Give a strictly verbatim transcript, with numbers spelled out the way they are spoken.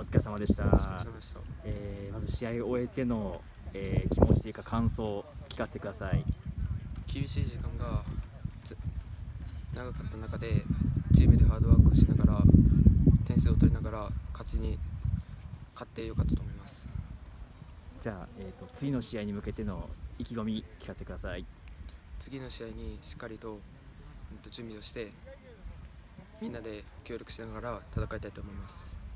疲れ様でした。 お疲れ様でした。 えー、まず試合を終えての、えー、気持ちというか感想を聞かせてください。 厳しい時間が長かった中でチームでハードワークしながら点数を取りながら勝ちに勝ってよかったと思います。 じゃあ、えーと、次の試合に向けての意気込み聞かせてください。 次の試合にしっかりと準備をしてみんなで協力しながら戦いたいと思います。